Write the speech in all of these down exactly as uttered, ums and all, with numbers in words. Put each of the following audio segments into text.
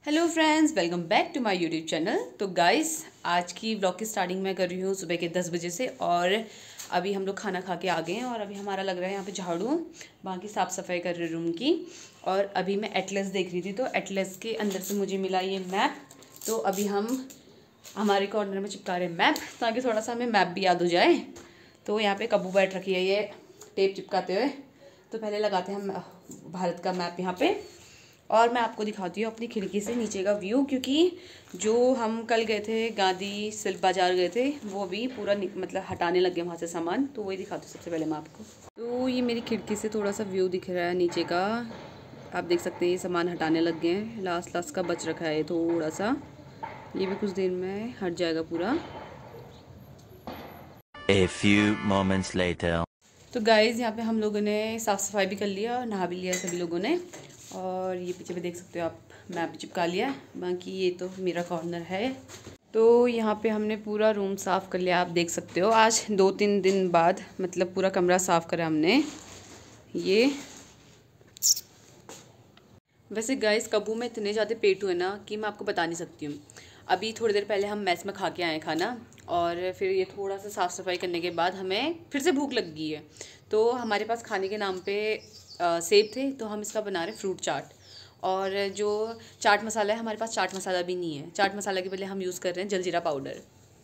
Hello friends, welcome back to my YouTube channel. तो guys, आज की व्लॉग की स्टार्टिंग मैं कर रही हूँ सुबह के दस बजे से। और अभी हम लोग खाना खा के आ गए हैं और अभी हमारा लग रहा है यहाँ पे झाड़ू, बाकी साफ़ सफाई कर रही रूम की। और अभी मैं एटलस देख रही थी, तो एटलस के अंदर से मुझे मिला ये मैप। तो अभी हम हमारे कॉर्नर में चिपका रहे हैं मैप, ताकि थोड़ा सा हमें मैप भी याद हो जाए। तो यहाँ पर कब्बू बैठ रखी है ये टेप चिपकाते हुए। तो पहले लगाते हैं हम भारत का मैप यहाँ पे, और मैं आपको दिखाती हूँ अपनी खिड़की से नीचे का व्यू, क्योंकि जो हम कल गए थे गांधी सिल्क बाज़ार गए थे, वो भी पूरा मतलब हटाने लग गए वहाँ से सामान। तो वही दिखाती हूँ सबसे पहले मैं आपको। तो ये मेरी खिड़की से थोड़ा सा व्यू दिख रहा है नीचे का, आप देख सकते हैं। ये सामान हटाने लग गए हैं, लास्ट लास्ट का बच रखा है थोड़ा सा, ये भी कुछ देर में हट जाएगा पूरा। A few moments later. तो गाइज़, यहाँ पे हम लोगों ने साफ़ सफाई भी कर लिया और नहा भी लिया सभी लोगों ने। और ये पीछे भी देख सकते हो आप, मैप भी चिपका लिया। बाकी ये तो मेरा कॉर्नर है। तो यहाँ पे हमने पूरा रूम साफ़ कर लिया, आप देख सकते हो। आज दो तीन दिन बाद मतलब पूरा कमरा साफ़ करा हमने। ये वैसे गाइस, कब्बू में इतने ज़्यादा पेटू है ना कि मैं आपको बता नहीं सकती हूँ। अभी थोड़ी देर पहले हम मेस में खा के आए खाना, और फिर ये थोड़ा सा साफ़ सफाई करने के बाद हमें फिर से भूख लग गई है। तो हमारे पास खाने के नाम पे आ, सेब थे, तो हम इसका बना रहे फ्रूट चाट। और जो चाट मसाला है, हमारे पास चाट मसाला भी नहीं है। चाट मसाला के बदले हम यूज़ कर रहे हैं जलजीरा पाउडर।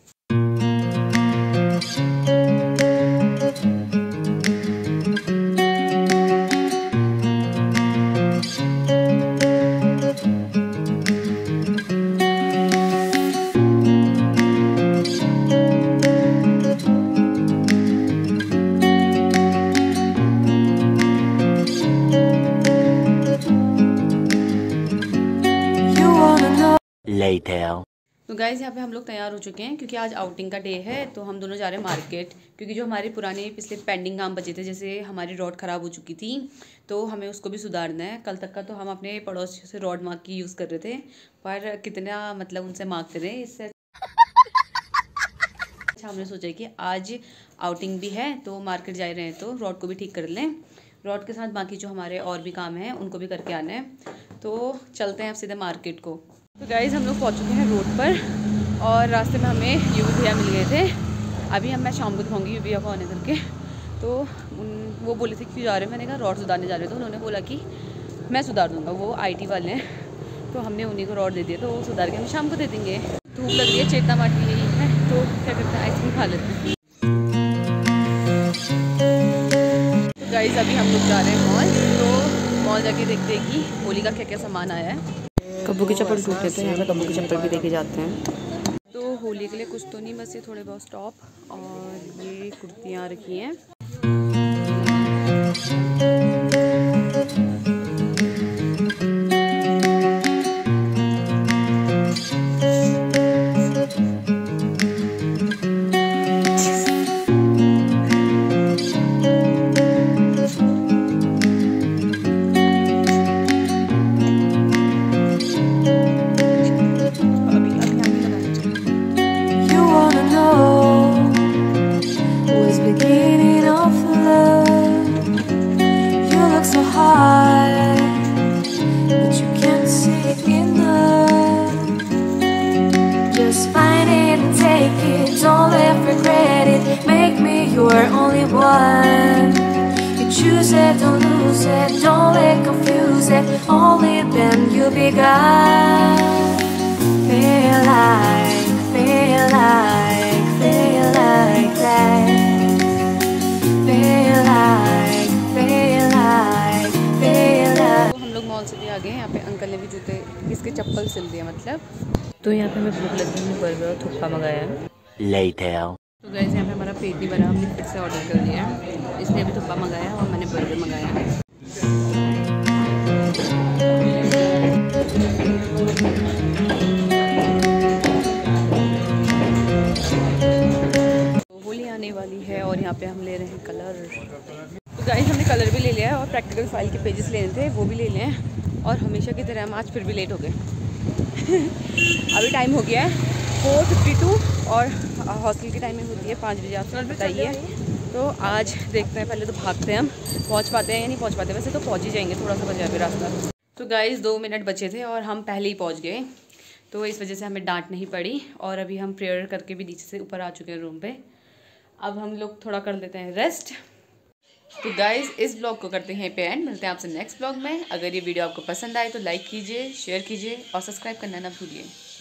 Later. तो गाइज़, यहाँ पे हम लोग तैयार हो चुके हैं, क्योंकि आज आउटिंग का डे है। तो हम दोनों जा रहे हैं मार्केट, क्योंकि जो हमारे पुराने पिछले पेंडिंग काम बचे थे, जैसे हमारी रॉड ख़राब हो चुकी थी, तो हमें उसको भी सुधारना है। कल तक का तो हम अपने पड़ोसियों से रॉड मार्क की यूज़ कर रहे थे, पर कितना मतलब उनसे मांगते रहे। इससे अच्छा हमने सोचा कि आज आउटिंग भी है, तो मार्केट जा रहे हैं तो रॉड को भी ठीक कर लें। रॉड के साथ बाकी जो हमारे और भी काम हैं उनको भी करके आना है। तो चलते हैं अब सीधे मार्केट को। तो गाइज़, हम लोग पहुंच चुके हैं रोड पर, और रास्ते में हमें यूवी भैया मिल गए थे। अभी हम मैं शाम को दिखाऊंगी यूवी भैया कौन है करके। तो उन वो बोले थे क्यों जा रहे हैं, मैंने कहा रॉड सुधारने जा रहे थे। तो उन्होंने बोला कि मैं सुधार दूँगा, वो आईटी वाले हैं। तो हमने उन्हीं को रॉड दे दिया, तो वो सुधार के हम शाम को दे देंगे। धूप लग रही है, चेतना माटी यही है, तो क्या करते हैं, आइसक्रीम खा लेते हैं। तो गाइज़, अभी हम लोग जा रहे हैं मॉल। तो मॉल जाके देखते हैं कि होली का क्या क्या सामान आया है। कब्बू की चप्पल टूटे थे, यहाँ पे कब्बू की चप्पल भी देखे जाते हैं। तो होली के लिए कुछ तो नहीं, बस ये थोड़े बहुत टॉप और ये कुर्तियाँ रखी हैं। Don't let regret it, make me your only one. You choose it, don't lose it, don't let confuse it, only then you'll be God. Feel like, feel like, feel like that. Feel like, feel like, feel like. तो हम लोग mall से भी आ गए हैं। यहाँ पे uncle ने भी जूते, इसके चप्पल सिल दिए मतलब। तो यहाँ पे हमें भूख लगी, हमने बर्गर और थुप्पा मंगाया है। Later. तो गाइस, यहाँ पे हमारा पेट नहीं भरा, हमने फिर से ऑर्डर कर दिया है। इसने अभी थुप्पा मंगाया और मैंने बर्गर मंगाया है। तो होली आने वाली है और यहाँ पे हम ले रहे हैं कलर। तो गाइस, हमने कलर भी ले लिया है और प्रैक्टिकल फाइल के पेजेस लेने थे, वो भी ले लिए हैं। और हमेशा की तरह हम आज फिर भी लेट हो गए। अभी टाइम हो गया है फोर फिफ्टी टू, और हॉस्टल की टाइमिंग होती है पाँच बजे, आपको बताइए। तो आज देखते हैं, पहले तो भागते हैं हम, पहुंच पाते हैं या नहीं पहुंच पाते। वैसे तो पहुंच ही जाएंगे, थोड़ा सा बचा है रास्ता। तो गाइस दो मिनट बचे थे और हम पहले ही पहुंच गए, तो इस वजह से हमें डांट नहीं पड़ी। और अभी हम प्रेयर करके भी नीचे से ऊपर आ चुके हैं रूम पे। अब हम लोग थोड़ा कर लेते हैं रेस्ट। तो गाइस इस ब्लॉग को करते हैं पे एंड। मिलते हैं आपसे नेक्स्ट ब्लॉग में। अगर ये वीडियो आपको पसंद आए तो लाइक कीजिए, शेयर कीजिए और सब्सक्राइब करना ना भूलिए।